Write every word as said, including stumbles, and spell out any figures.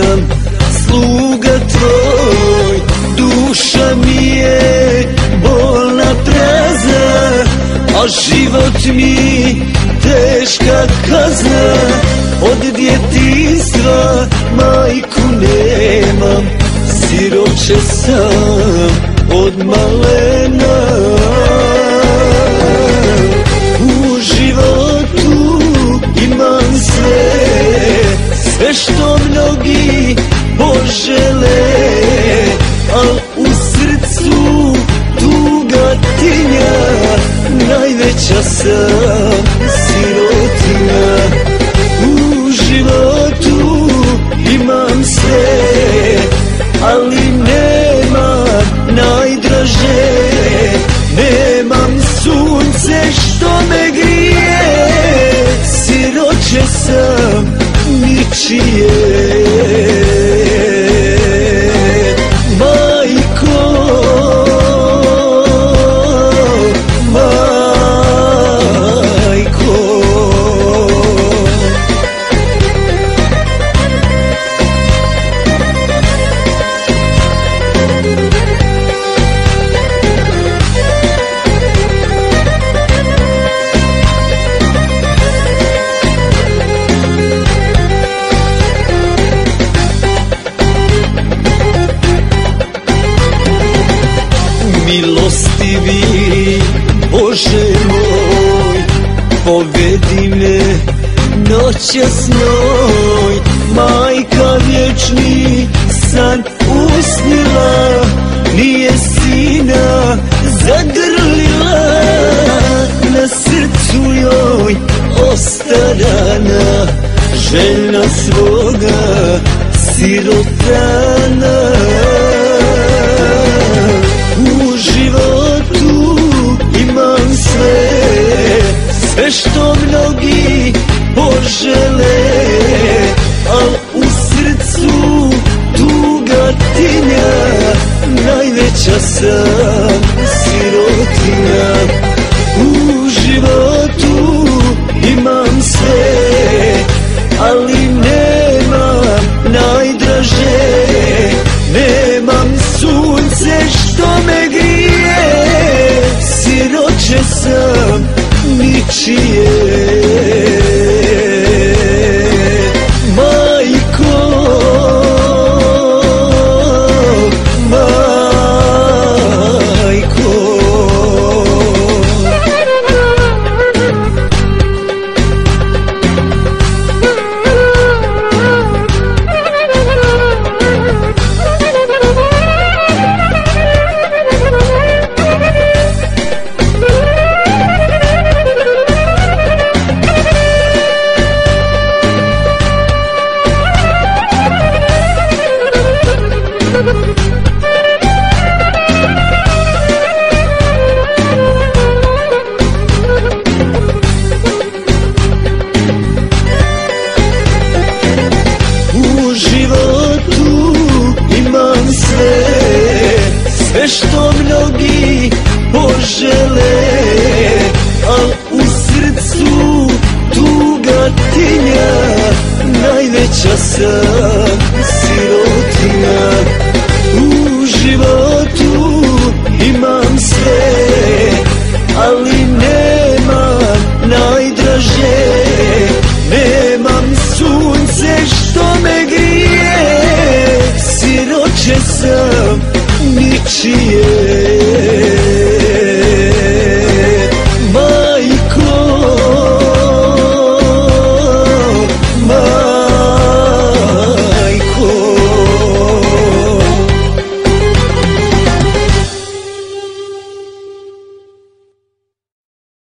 sam sluga tvoj, duša mi je bolna prazna, a život mi teška kazna. Od djetinjstva majku nemam, siroče sam od malena. U životu imam sve, sve što mnogi požele, al u srcu tuga tinja, najveća sam sirotinja. U životu imam sve, ali nemam najdraže, nemam sunce što me grije, siroče sam ničije. Milostivi Bože moj, povedi me noćas njoj. Majka vječni san usnila, nije sina zagrlila, na srcu joj ostarana, željna svoga sirotana. U životu imam sve, sve što mnogi požele, al u srcu tuga tinja, najveća sam sirotinja. U životu imam sve, ali nemam najdraže, nemam sunce što me grije, siroče sam ničije. Sve što mnogi požele, al u srcu tuga tinja, najveća sam sirotinja. U životu imam sve, ali nemam najdraže, nemam sunce što me grije, siroče sam ničije.